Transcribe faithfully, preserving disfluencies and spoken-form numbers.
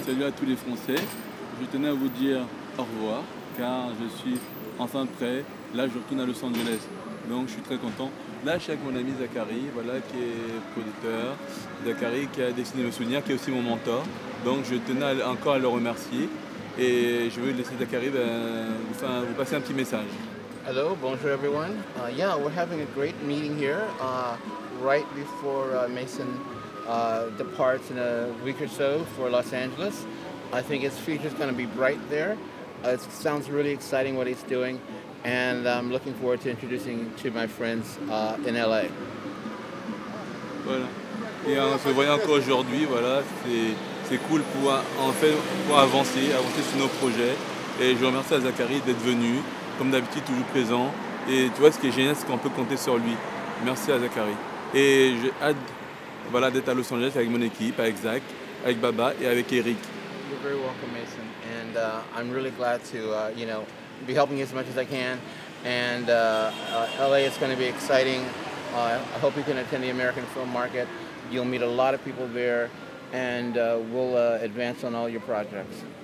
salut à tous les Français. Je tenais à vous dire au revoir car je suis enfin prêt. Là, je retourne à Los Angeles. Donc, je suis très content. Là, je suis avec mon ami Zachary, voilà, qui est producteur. Zachary qui a dessiné le souvenir, qui est aussi mon mentor. Donc, je tenais à- encore à le remercier. Et je veux laisser Zachary ben, vous, faire- vous passer un petit message. Hello, bonjour everyone. Uh, yeah, we're having a great meeting here uh, right before uh, Mason uh, departs in a week or so for Los Angeles. I think his future is going to be bright there. Uh, it sounds really exciting what he's doing, and I'm looking forward to introducing to my friends uh, in L A. Voilà. Et on se voit encore aujourd'hui, voilà, c'est c'est cool pour, en fait, pour avancer, avancer sur nos projets. Et je remercie à Zachary d'être venu, comme d'habitude, toujours présent. Et tu vois, ce qui est génial, c'est qu'on peut compter sur lui. Merci à Zachary. Et j'ai hâte, voilà, d'être à Los Angeles avec mon équipe, avec Zach, avec Baba et avec Eric. You're very welcome, Mason, and uh, I'm really glad to, uh, you know, be helping you as much as I can. And uh, uh, L A is going to be exciting. Uh, I hope you can attend the American Film Market. You'll meet a lot of people there, and uh, we'll uh, advance on all your projects.